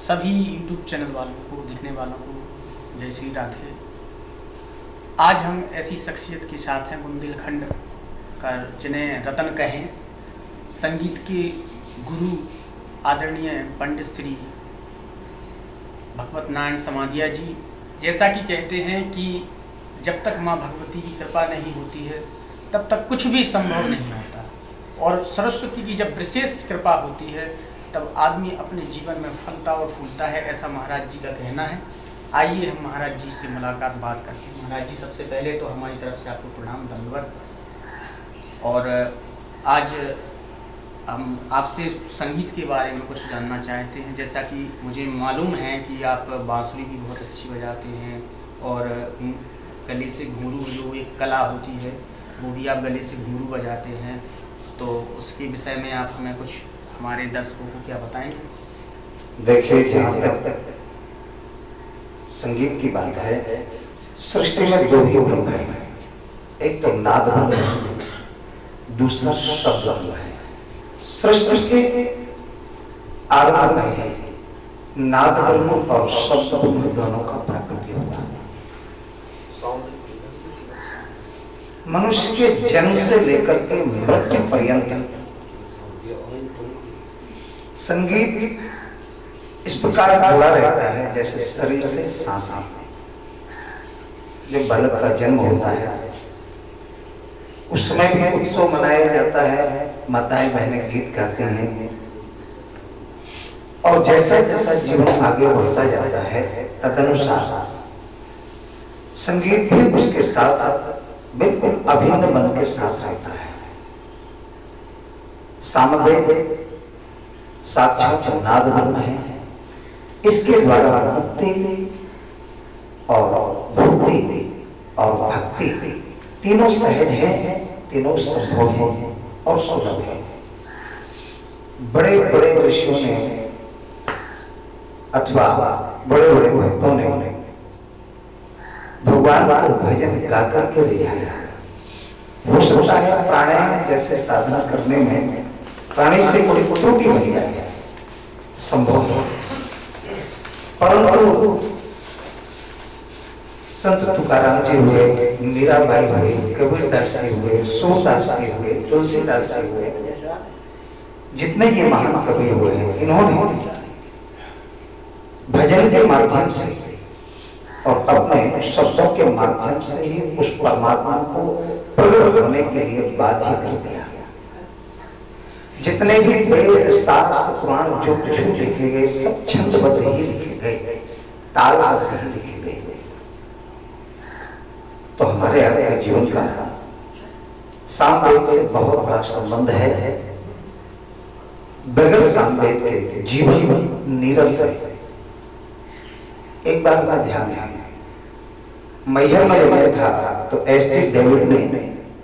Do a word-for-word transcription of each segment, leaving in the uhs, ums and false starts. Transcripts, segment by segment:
सभी YouTube channel वालों को, देखने वालों को जय श्री राधे। आज हम ऐसी शख्सियत के साथ हैं बुंदेलखंड का, जिन्हें रतन कहें, संगीत के गुरु आदरणीय पंडित श्री भगवत नारायण समाधिया जी। जैसा कि कहते हैं कि जब तक माँ भगवती की कृपा नहीं होती है तब तक कुछ भी संभव नहीं होता, और सरस्वती की जब विशेष कृपा होती है तब आदमी अपने जीवन में फलता और फूलता है, ऐसा महाराज जी का कहना है। आइए हम महाराज जी से मुलाकात बात करते हैं। महाराज जी, सबसे पहले तो हमारी तरफ से आपको प्रणाम, दंडवत। और आज हम आपसे संगीत के बारे में कुछ जानना चाहते हैं। जैसा कि मुझे मालूम है कि आप बांसुरी भी बहुत अच्छी बजाते हैं और गले से घुंघरू जो एक कला होती है वो भी आप गले से घुंघरू बजाते हैं, तो उसके विषय में आप हमें कुछ हमारे दर्शकों को क्या बताएंगे? देखिए, जहाँ तक संगीत की बात है, सृष्टि में दो ही ब्रह्म है, एक तो नाद ब्रह्म है, दूसरा शब्द ब्रह्म है। सृष्टि के आरंभ है नाद ब्रह्म और शब्द ब्रह्म दोनों का प्रकृति हुआ। मनुष्य के जन्म से लेकर के मृत्यु पर्यंत संगीत इस प्रकार जुड़ा रहता है जैसे शरीर से सांस। जब बालक का जन्म होता है उस समय भी उत्सव मनाया जाता है, माताएं बहनें गीत गाते हैं, और जैसा जैसा जीवन आगे बढ़ता जाता है तदनुसार संगीत भी उसके साथ बिल्कुल अभिन्न मन के साथ रहता है। सामवेद साक्षात नाद ब्रह्म है, इसके द्वारा मुक्ति और भक्ति और भक्ति तीनों सहज है, तीनों संभव है और सुलभ है। बड़े बड़े ऋषियों ने अथवा बड़े बड़े भक्तों ने भगवान को भजन गाकर के रिझाया। हो सकता है प्राणायाम जैसे साधना करने में प्राणी से कोई त्रुटि बन जाए, संभव है, परंतु संत तुकाराम जी हुए, मीराबाई हुए, कबीरदास जी हुए, सूरदास जी हुए, तुलसीदास जी हुए, जितने ये महान कवि हुए हैं, इन्होंने भजन के माध्यम से और अपने शब्दों के माध्यम से ही उस परमात्मा को प्रकट होने के लिए बाध्य कर दिया। जितने भी वेद शास्त्र पुराण जो कुछ भी लिखे गए सब छंदबद्ध ही लिखे गए, तालबद्ध ही लिखे गए। तो हमारे आपके जीवन का सामवेद से बहुत बड़ा संबंध है। बगैर सामवेद के जीवन नीरस है। एक बार का ध्यान है, मैहर में जब मैं था तो एस टी डेविड ने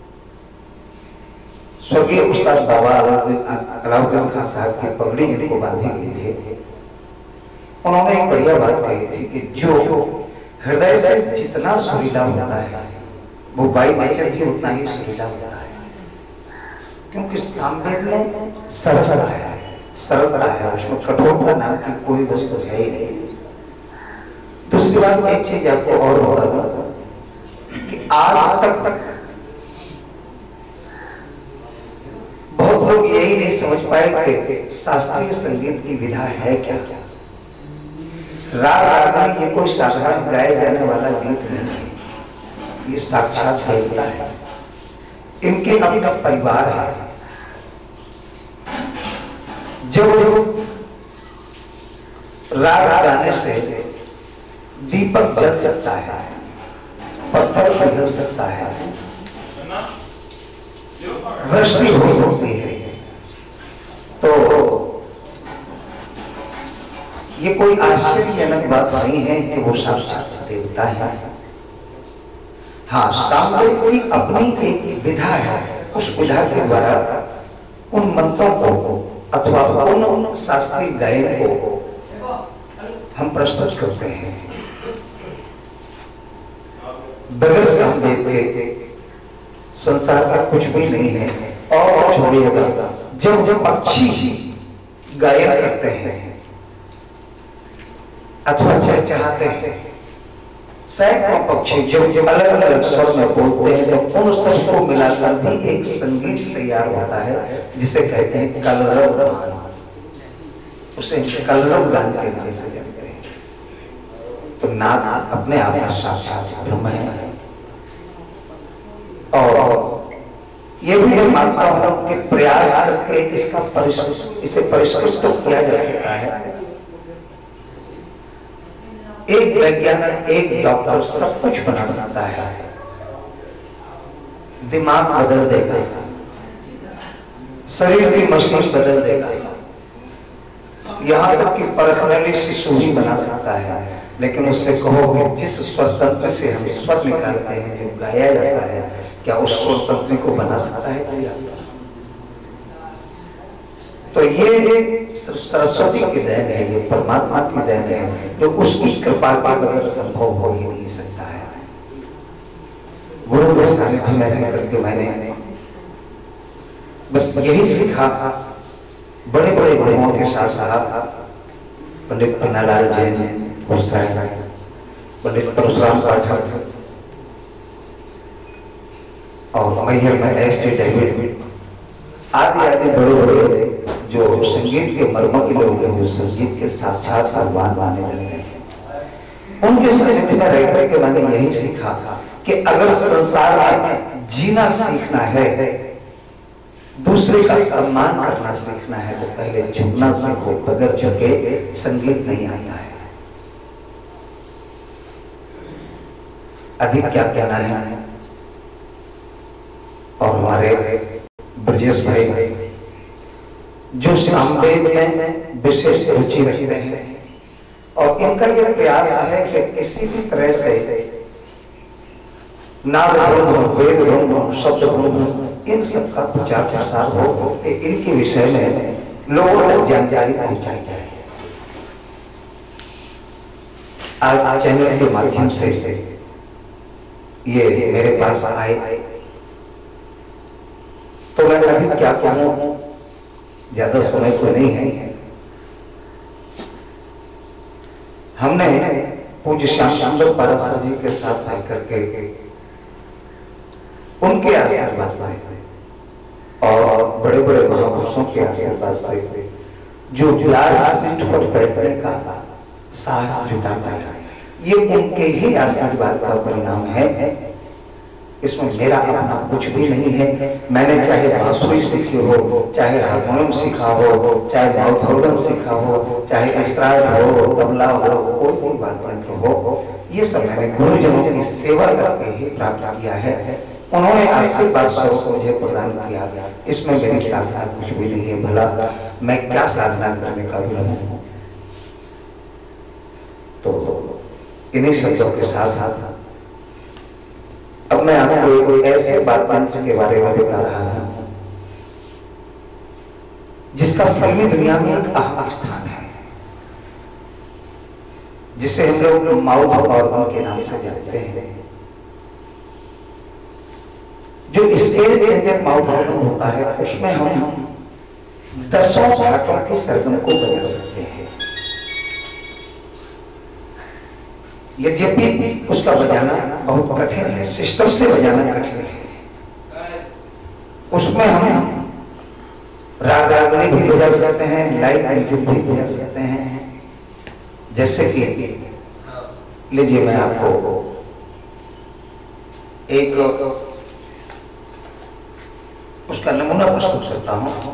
स्वर्गीय उस्ताद बाबा अलाउद्दीन खान साहब की पगड़ी जिनको बांधी गई थी, उन्होंने एक बढ़िया बात कही थी कि जो हृदय से जितना सुरीला होता है वो बाई नेचर भी उतना ही सुरीला होता है, क्योंकि सामवेद में सरसता है, सरलता है, उसमें कठोरता नाम की कोई वस्तु है ही नहीं। दूसरी बात, एक चीज आपको और बता दूं कि आज तक तक बहुत लोग यही नहीं समझ पाए कि शास्त्रीय संगीत की विधा है क्या। राग रागनी ये कोई साधारण गाए जाने वाला गीत नहीं है, ये साक्षात देवता है, इनके अपना परिवार है। जब राग गाने से दीपक जल सकता है, पत्थर पिघल सकता है, वृष्टि हो सकती है, तो ये कोई आश्चर्यजनक बात नहीं है कि वो साक्षात देवता है। हाँ, सामवेद की अपनी एक विधा है, उस विधा के द्वारा उन मंत्रों को अथवा उन शास्त्रीय गायन को हम प्रस्तुत करते हैं। बगैर सामवेद के संसार का कुछ भी नहीं है। और छोड़िएगा, जब जब पक्षी गायन करते हैं अथवा चहचहाते हैं, सैकड़ों पक्षी जब अलग अलग स्वर में बोलते हैं तो उन सबको मिलाकर भी एक संगीत तैयार होता है जिसे कहते हैं कलरव गान। उसे कलरव गान के नाम से जानते हैं। तो नाद अपने आप में साक्षात ब्रह्म है। और ये भी मैं मानता हूं कि प्रयास करके इसका परिष्कृत इसे परिष्कृत तो किया जा सकता है। एक वैज्ञानिक, एक डॉक्टर सब कुछ बना सकता है, दिमाग बदल देगा, शरीर की मशीन बदल देगा, यहां तक कि परखने से सुई बना सकता है। लेकिन उससे कहो कि जिस स्वर तंत्र से हम स्वर निकालते हैं, जो गाया जाता है, क्या उस स्वर तंत्र को बना सकता है कोई? तो ये सरस्वती की देन है, ये परमात्मा की देन है, जो उसकी कृपा के बगैर संभव हो ही नहीं सकता है। गुरु के सानिध्य में रह करके मैंने बस यही सीखा। बड़े बड़े गुरुओं के साथ रहा, पंडित पन्नालाल जैन, पंडित परशुराम पाठक और मैहर में एस टी डेविड आदि आदि बड़े बड़े जो संगीत के मर्म के लोग हैं, जो संगीत के साक्षात भगवान माने जाते हैं, उनके सानिध्य में रह करके मैंने यही सीखा कि अगर संसार में जीना सीखना है, दूसरे का सम्मान करना सीखना है, तो पहले झुकना सीखो। बगैर झुके संगीत नहीं आता है। अधिक क्या कहना है। और हमारे ब्रजेश भाई जो सामवेद में विशेष रुचि रखते हैं, और इनका यह प्रयास है कि किसी भी तरह से नाद ब्रह्म, वेद ब्रह्म, शब्द ब्रह्म, इन सब का प्रचार प्रसार हो, इनके विषय में लोगों तक जानकारी पहुंचाई जाए। आज चैनल के माध्यम से ये मेरे पास आए तो मैं अभी क्या कहूं, ज्यादा समय तो नहीं है। हमने पूज्य श्याम सुंदर पाराशर जी के साथ आकर के उनके आशीर्वाद से और बड़े बड़े महापुरुषों के आशीर्वाद से जो व्यास पीठ पर बैठने का साहस जुटा पाया, ये उनके ही आशीर्वाद का परिणाम है। इसमें मेरा अपना कुछ भी नहीं है। मैंने चाहे बांसुरी सीखी हो, चाहे हारमोनियम सीखा हो, चाहे माउथ ऑर्गन सीखा हो, चाहे इसरार हो, तबला हो, कोई भी वाद्य यंत्र हो, ये सब मैंने गुरुजनों की सेवा करके ही प्राप्त किया है। उन्होंने आशीर्वाद स्वरूप मुझे प्रदान किया। इसमें मेरी साधना कुछ भी नहीं है। भला मैं क्या साधना करने का भी हूं। तो इन्हीं शब्दों के साथ साथ अब मैं आपको ऐसे वाद्ययंत्र के बारे में बता रहा हूं जिसका फिल्मी दुनिया में एक अहम स्थान है, जिसे हम लोग माउथ ऑर्गन के नाम से जानते हैं। जो स्केल के अंदर माउथ ऑर्गन होता है, उसमें हम दसों घाटों के सरगम को बजा सकते हैं। यद्यपि उसका बजाना बहुत कठिन है, सिस्टम से बजाना कठिन है। उसमें हम राग रागनी भी बजा सकते हैं, लाइट म्यूजिक भी बजा सकते हैं। जैसे कि लीजिए मैं आपको एक उसका नमूना प्रस्तुत करता हूं।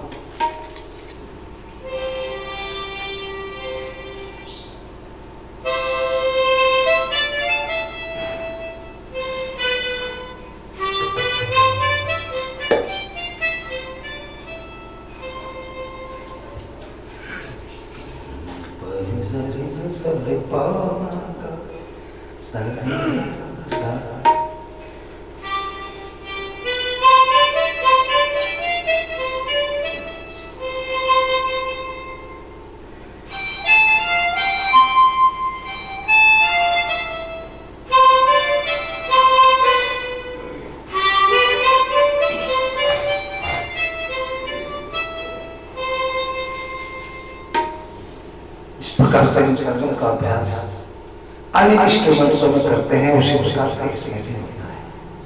प्रकार से सरगम का अभ्यास अन्य इंस्ट्रूमेंट्सों में करते हैं, उसी प्रकार से इसमें भी होता है।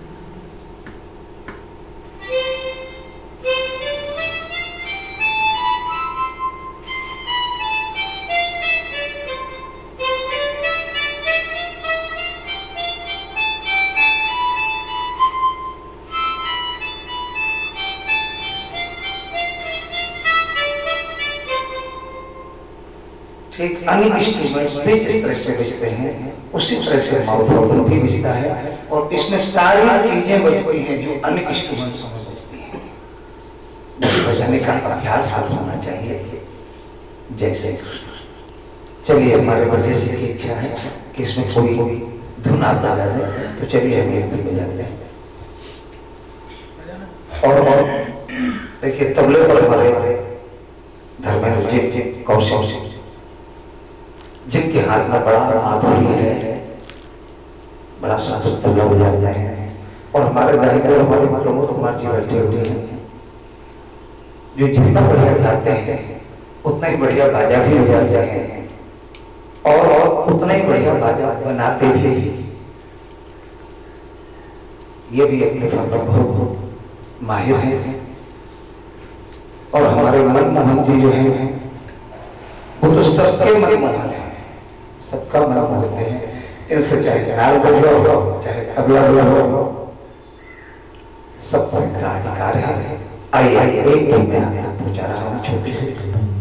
ठीक अन्य इंस्ट्रूमेंट्स भी जिस तरह से बजते हैं उसी तरह से माउथ ऑर्गन भी बजता है, और इसमें सारी चीजें बजती हैं जो अन्य इंस्ट्रूमेंट्स में बजती हैं। बजाने का अभ्यास होना चाहिए। जैसे चलिए, हमारे बच्चे से की इच्छा है कि इसमें कोई धुन आप बजा दें, तो चलिए हम एक धुन बजाते हैं। और और देखिए, तबले पर हमारे धर्मेंद्र जी कौशिक, जिनके हाथ में बड़ा माधुर्य है, बड़ा सुंदर तबला बजाते हैं, और हमारे दाहिने हमारे प्रमोद कुमार जी बैठे हुए हैं, जो जितना बढ़िया गाते हैं उतना ही बढ़िया बाजा भी बजाते हैं, और और उतना ही बढ़िया बाजा बनाते भी। ये भी अपने फन में बहुत माहिर हैं। और हमारे मनमोहन जी जो हैं वो तो सबके मनमोहन है, सबका मन मोहते हैं। इनसे चाहे नाल बजा हो, चाहे तबला बजा हो, सब पर इनका अधिकार है। आइए आइए एक दिन में आप तक पहुंचा रहा हूँ छोटी सी।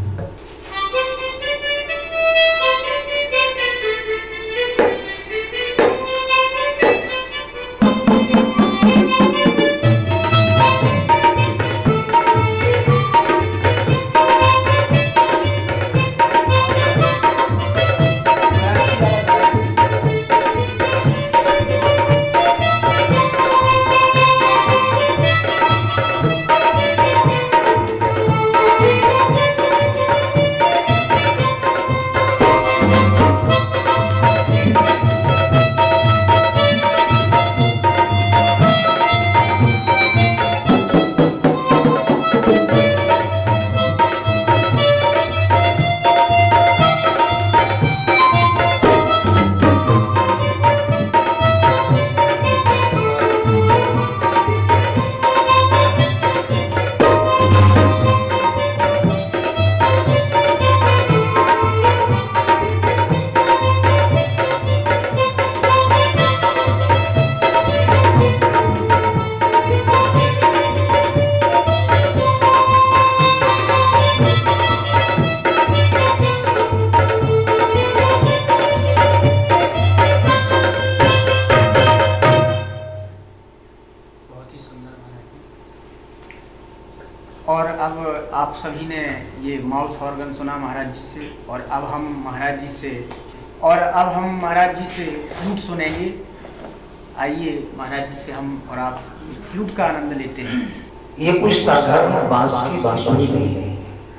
और अब आप सभी ने ये माउथ ऑर्गन सुना महाराज जी से, और अब हम महाराज जी से और अब हम महाराज जी से फ्लूट सुनेंगे। आइए महाराज जी से हम और आप फ्लूट का आनंद लेते हैं। ये कोई साधारण बांस की बांसुरी नहीं है।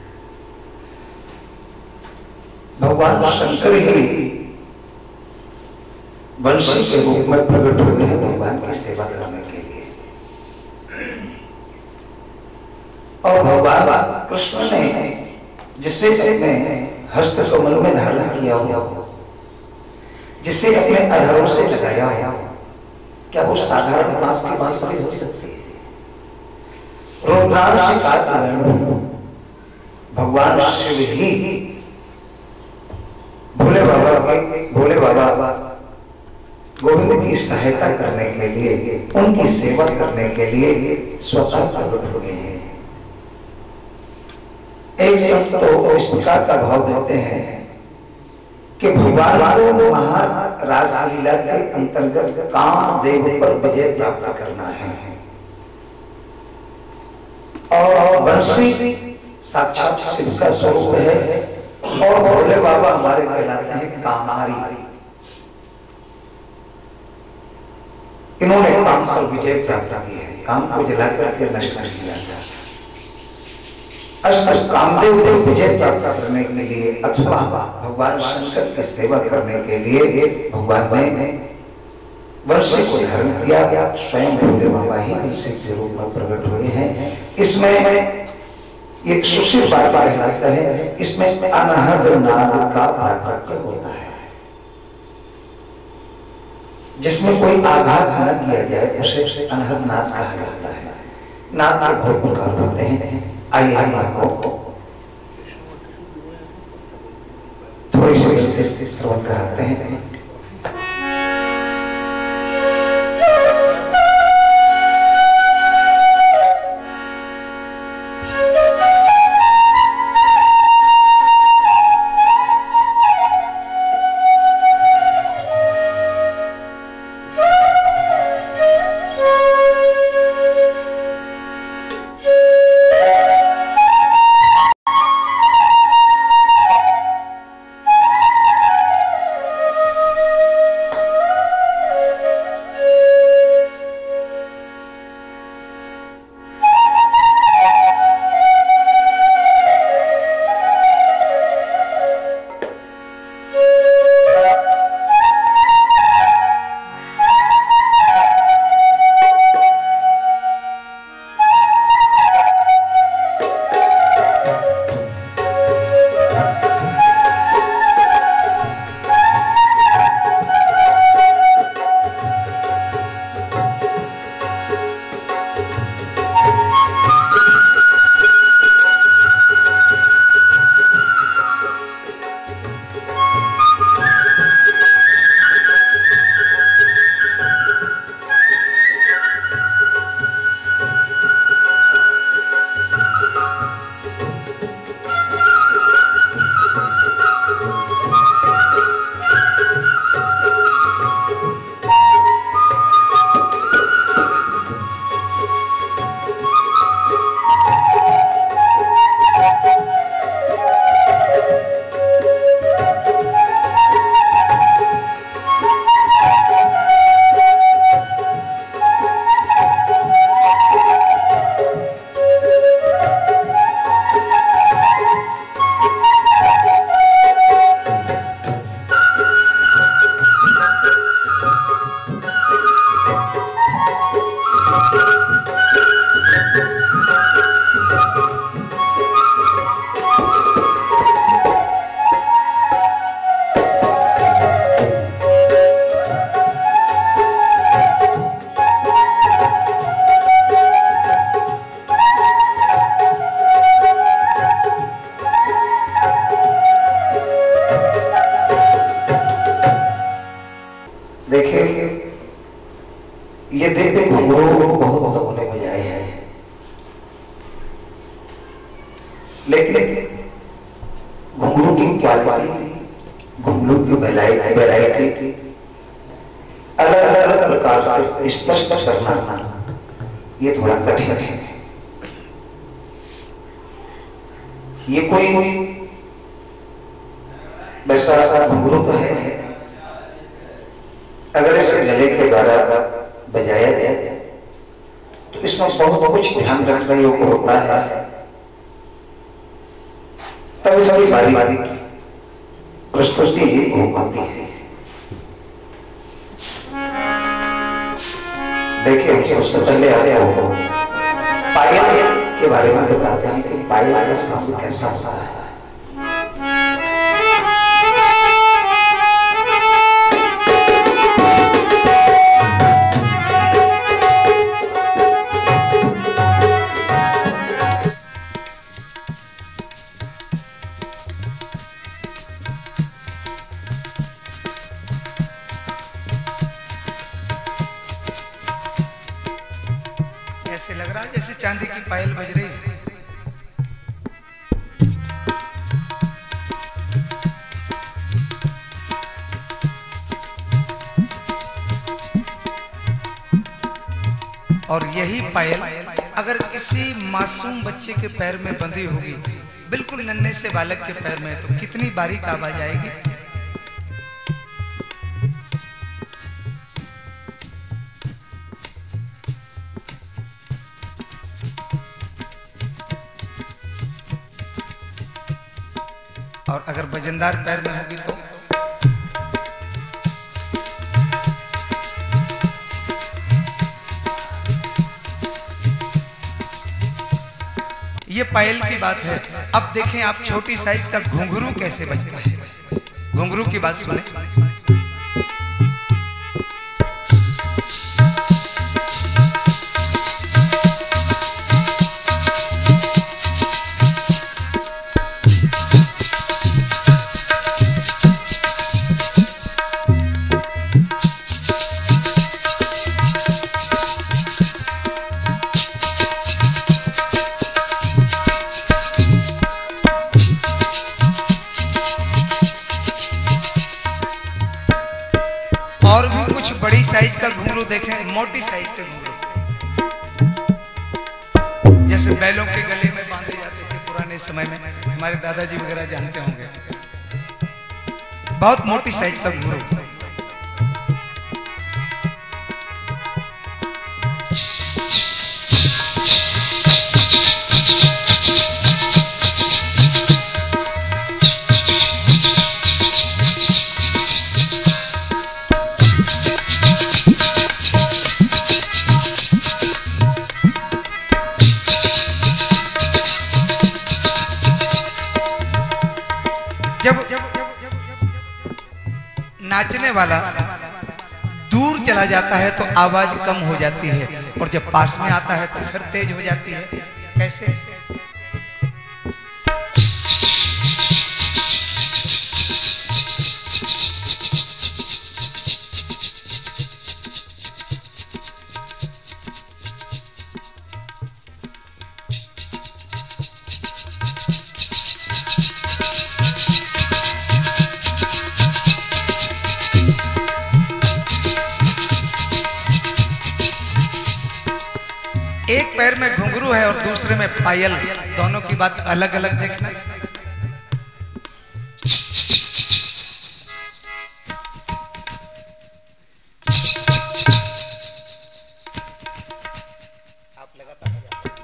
भगवान शंकर ही वंशी के रूप में प्रकट हुए हैं भगवान की सेवा करने के लिए, और भगवान कृष्ण ने जिसे अपने हस्त कमल में धारण किया हुआ, जिसे अपने अधरों से लगाया हुआ, क्या वो साधारण बांस की बांसुरी हो सकती है? रुद्रांशिकात वेणु भगवान शिव ही भोले बाबा के भोले बाबा गोविंद की सहायता करने के लिए, उनकी सेवा करने के लिए स्वतः प्रकट हुए हैं। एक संत तो इस प्रकार का भाव देते हैं कि भगवान को महारास लीला के अंतर्गत कामदेव पर विजय प्राप्त करना है, और वंशी साक्षात शिव का स्वरूप है, और भोले बाबा हमारे कहलाते हैं कामहारी। इन्होंने काम पर विजय प्राप्त की है, काम को जला करके नष्ट कर दिया था। अष्ट कामदेव को विजय प्राप्त करने के लिए अथवा भगवान शंकर की सेवा करने के लिए भगवान ने वंशी को धारण किया। स्वयं भोले बाबा ही वंशी के रूप में प्रकट हुए हैं। इसमें एक सुशील बात कहलाता है, इसमें अनहद नाद का प्राकट्य होता है, जिसमें कोई आघात न किया जाए उसे अनहद नाद कहा जाता है। नाद के बहुत प्रकार होते हैं, आइए हम आपको थोड़ी सी श्रवण कराते हैं। देखिए, ये दिव्य घुंघरू बहुत लोगों ने बजाए हैं, लेकिन घुंघरू की क्वालिटी, घुंघरू की वैरायटी अलग अलग प्रकार से स्पष्ट करना ये थोड़ा कठिन है। ये कोई वैसा घुंघरू तो है, अगर इसे गले के द्वारा बजाया जाए तो इसमें बहुत कुछ ध्यान रखने योग्य होता है, तभी सभी सारी बारी प्रस्तुति हो पाती है। देखिए, हम सबसे पहले आगे आपको पायल के बारे में बताते हैं कि पायल का शब्द कैसा होता है। ऐसे लग रहा है जैसे चांदी की पायल बज रही है। और यही पायल अगर किसी मासूम बच्चे के पैर में बंधी होगी, बिल्कुल नन्हे से बालक के पैर में, तो कितनी बारीक आवाज आएगी। और अगर वजनदार पैर में होगी तो ये पायल की बात है। अब देखें आप छोटी साइज का घुंघरू कैसे बजता है। घुंघरू की बात सुने। और भी कुछ बड़ी साइज का घुंघरू देखें, मोटी साइज के घुंघरू, जैसे बैलों के गले में बांधे जाते थे पुराने समय में, हमारे दादाजी वगैरह जानते होंगे। बहुत मोटी साइज का घुंघरू। जब नाचने वाला दूर चला जाता है तो आवाज कम हो जाती है, और जब पास में आता है तो फिर तेज हो जाती है। कैसे? एक पैर में घुंघरू है और दूसरे में पायल, दोनों की बात अलग अलग देखना। आप लगातार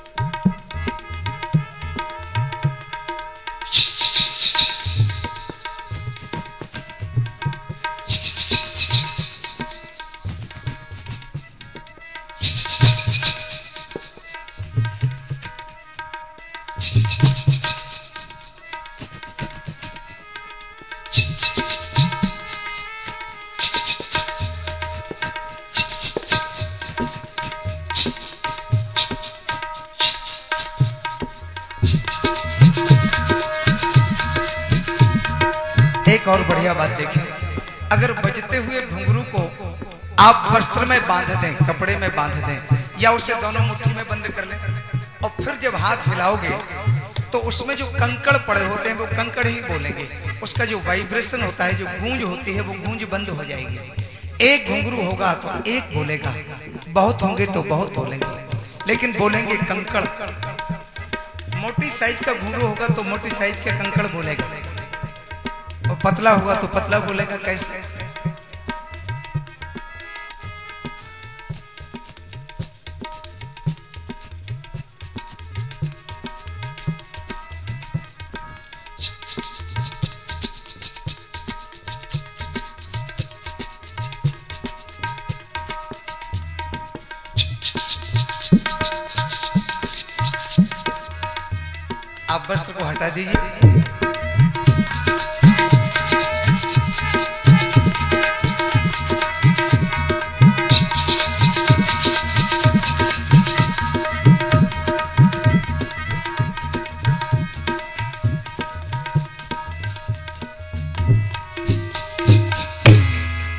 एक और बढ़िया बात देखिए, अगर बजते हुए घुंघरू को आप वस्त्र में बांध दें, कपड़े में बांध दें, या उसे दोनों मुट्ठी में बंद कर लें, और फिर जब हाथ हिलाओगे तो उसमें जो कंकड़ पड़े होते हैं वो कंकड़ ही बोलेंगे। उसका जो वाइब्रेशन होता है, जो गूंज होती है, वो गूंज बंद हो जाएगी। एक घुंघरू होगा तो एक बोलेगा, बहुत होंगे तो बहुत बोलेंगे, लेकिन बोलेंगे कंकड़। मोटी साइज का घुंघरू होगा तो मोटी साइज के कंकड़ बोलेगा, और पतला हुआ तो पतला बोलेगा। कैसे? आप वस्त्र को हटा दीजिए।